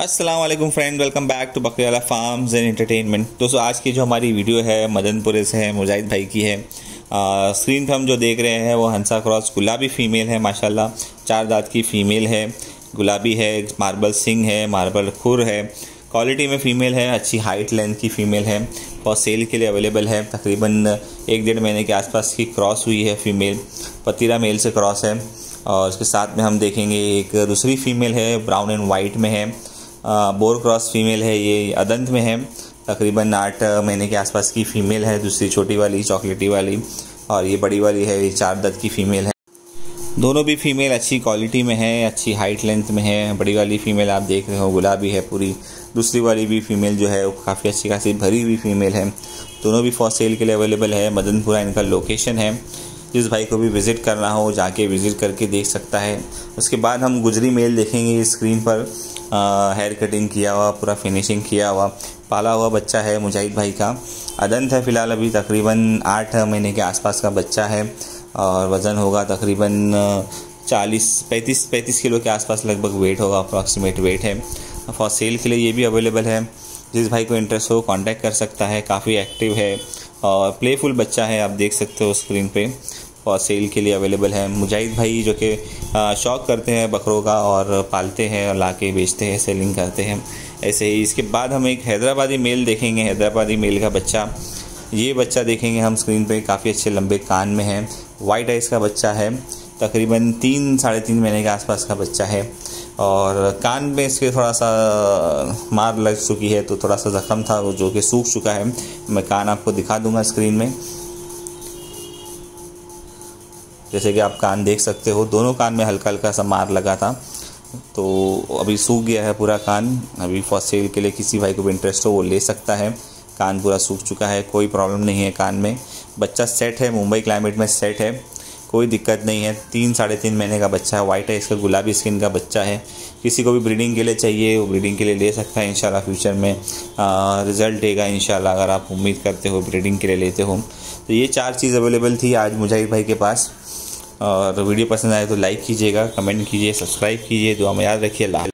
अस्सलाम वालेकुम friend, welcome back to Bakriwala farms and entertainment. दोस्तों आज की जो हमारी वीडियो है मदनपुरे से है, मुजाहिद भाई की है। स्क्रीन पर हम जो देख रहे हैं वो हंसा क्रॉस गुलाबी फ़ीमेल है, माशाल्लाह 4 दांत की फ़ीमेल है, गुलाबी है, मार्बल सिंग है, मार्बल खुर है, क्वालिटी में फ़ीमेल है, अच्छी हाइट लेंथ की फ़ीमेल है और सेल के लिए अवेलेबल है। तकरीबन 1-1.5 महीने के आसपास की क्रॉस हुई है फ़ीमेल, पतीरा मेल से क्रॉस है। और उसके साथ में हम देखेंगे एक दूसरी फ़ीमेल है, ब्राउन एंड वाइट में है, बोर क्रॉस फीमेल है, ये अदंत में है। तकरीबन 8 महीने के आसपास की फ़ीमेल है, दूसरी छोटी वाली चॉकलेटी वाली, और ये बड़ी वाली है, ये 4 दांत की फ़ीमेल है। दोनों भी फ़ीमेल अच्छी क्वालिटी में है, अच्छी हाइट लेंथ में है। बड़ी वाली फ़ीमेल आप देख रहे हो गुलाबी है पूरी, दूसरी वाली भी फ़ीमेल जो है वो काफ़ी अच्छी खासी भरी हुई फ़ीमेल है। दोनों भी फॉर सेल के लिए अवेलेबल है। मदनपुरा इनका लोकेशन है, जिस भाई को भी विज़िट करना हो जाके विज़िट करके देख सकता है। उसके बाद हम गुजरी मेल देखेंगे स्क्रीन पर, हेयर कटिंग किया हुआ, पूरा फिनिशिंग किया हुआ, पाला हुआ बच्चा है मुजाहिद भाई का। अदंत है फ़िलहाल, अभी तकरीबन 8 महीने के आसपास का बच्चा है और वज़न होगा तकरीबन 35 किलो के आसपास लगभग वेट होगा, अप्रॉक्सीमेट वेट है। फॉर सेल के लिए ये भी अवेलेबल है, जिस भाई को इंटरेस्ट हो कांटेक्ट कर सकता है। काफ़ी एक्टिव है और प्लेफुल बच्चा है, आप देख सकते हो स्क्रीन पे। और सेल के लिए अवेलेबल है। मुजाहिद भाई जो कि शौक़ करते हैं बकरों का और पालते हैं और लाके बेचते हैं, सेलिंग करते हैं ऐसे ही। इसके बाद हम एक हैदराबादी मेल देखेंगे, हैदराबादी मेल का बच्चा। ये बच्चा देखेंगे हम स्क्रीन पे, काफ़ी अच्छे लंबे कान में है, वाइट आइज़ का बच्चा है, तकरीबन 3-3.5 महीने के आसपास का बच्चा है। और कान में इसके थोड़ा सा मार लग चुकी है, तो थोड़ा सा ज़ख्म था वो जो कि सूख चुका है। मैं कान आपको दिखा दूंगा स्क्रीन में, जैसे कि आप कान देख सकते हो। दोनों कान में हल्का हल्का सा मार लगा था, तो अभी सूख गया है पूरा कान। अभी फॉर सेल के लिए किसी भाई को भी इंटरेस्ट हो वो ले सकता है। कान पूरा सूख चुका है, कोई प्रॉब्लम नहीं है कान में। बच्चा सेट है, मुंबई क्लाइमेट में सेट है, कोई दिक्कत नहीं है। 3-3.5 महीने का बच्चा है, वाइट है, इसका गुलाबी स्किन का बच्चा है। किसी को भी ब्रीडिंग के लिए चाहिए वो ब्रीडिंग के लिए ले सकता है। इंशाल्लाह फ्यूचर में रिज़ल्ट देगा इंशाल्लाह, अगर आप उम्मीद करते हो ब्रीडिंग के लिए लेते हो। तो ये 4 चीज़ अवेलेबल थी आज मुजाहिद भाई के पास। और वीडियो पसंद आए तो लाइक कीजिएगा, कमेंट कीजिए, सब्सक्राइब कीजिए, दुआ में याद रखिए। अल्लाह।